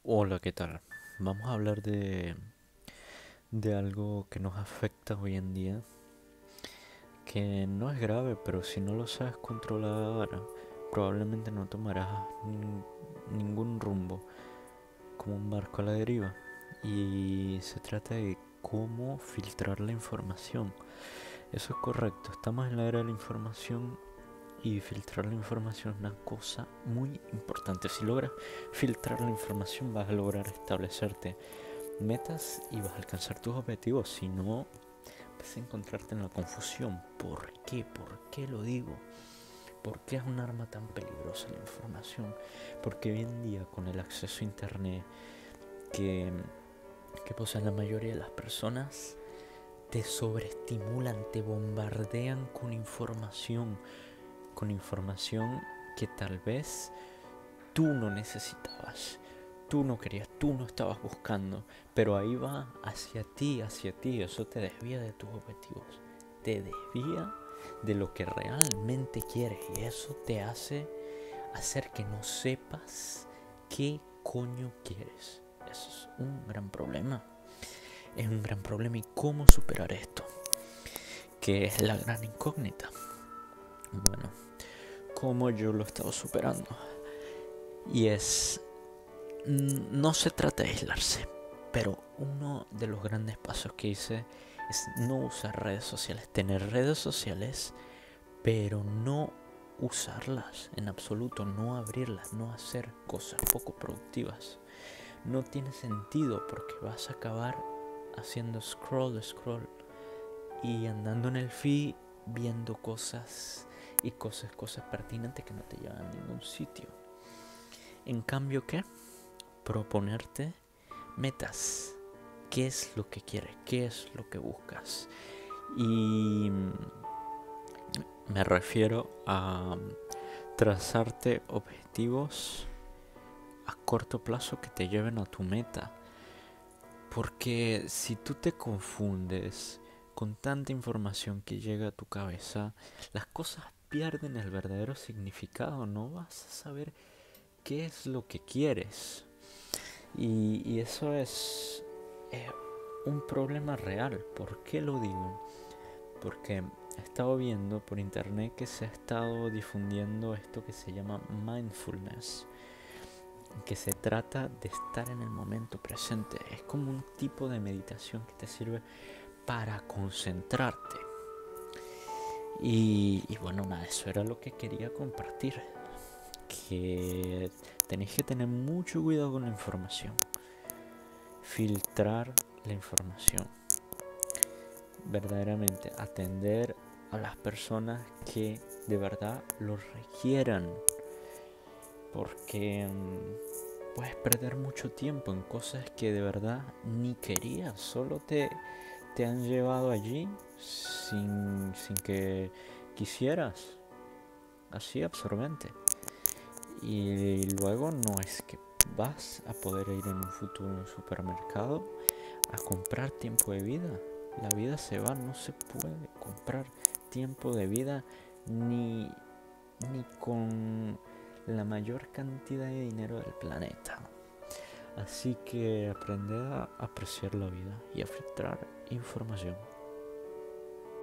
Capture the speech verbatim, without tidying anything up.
Hola, ¿qué tal? Vamos a hablar de, de algo que nos afecta hoy en día, que no es grave, pero si no lo sabes controlar, probablemente no tomarás nin- ningún rumbo, como un barco a la deriva. Y se trata de cómo filtrar la información. Eso es correcto, estamos en la era de la información y filtrar la información es una cosa muy importante. Si logras filtrar la información, vas a lograr establecerte metas y vas a alcanzar tus objetivos. Si no, vas a encontrarte en la confusión. ¿Por qué? ¿Por qué lo digo? ¿Por qué es un arma tan peligrosa la información? Porque hoy en día, con el acceso a internet que, que poseen la mayoría de las personas, te sobreestimulan, te bombardean con información, con información que tal vez tú no necesitabas, tú no querías, tú no estabas buscando, pero ahí va hacia ti, hacia ti. Eso te desvía de tus objetivos, te desvía de lo que realmente quieres, y eso te hace hacer que no sepas qué coño quieres. Eso es un gran problema, es un gran problema. ¿Y cómo superar esto? Que es la gran incógnita. Bueno, cómo yo lo he estado superando. Y es, no se trata de aislarse, pero uno de los grandes pasos que hice es no usar redes sociales, tener redes sociales, pero no usarlas en absoluto, no abrirlas, no hacer cosas poco productivas. No tiene sentido porque vas a acabar haciendo scroll, scroll y andando en el feed viendo cosas y cosas, cosas pertinentes que no te llevan a ningún sitio. En cambio, ¿qué? Proponerte metas. ¿Qué es lo que quieres? ¿Qué es lo que buscas? Y me refiero a trazarte objetivos a corto plazo que te lleven a tu meta. Porque si tú te confundes con tanta información que llega a tu cabeza, las cosas pierden el verdadero significado. No vas a saber qué es lo que quieres. Y, y eso es eh, un problema real. ¿Por qué lo digo? Porque he estado viendo por internet que se ha estado difundiendo esto que se llama mindfulness, que se trata de estar en el momento presente. Es como un tipo de meditación que te sirve para concentrarte. Y, y bueno, nada, eso era lo que quería compartir. Que tenéis que tener mucho cuidado con la información. Filtrar la información. Verdaderamente atender a las personas que de verdad lo requieran. Porque um, puedes perder mucho tiempo en cosas que de verdad ni querías. Solo te, te han llevado allí sin, sin que quisieras. Así absorbente. Y luego no es que vas a poder ir en un futuro a un supermercado a comprar tiempo de vida. La vida se va, no se puede comprar tiempo de vida ni, ni con la mayor cantidad de dinero del planeta. Así que aprende a apreciar la vida y a filtrar información.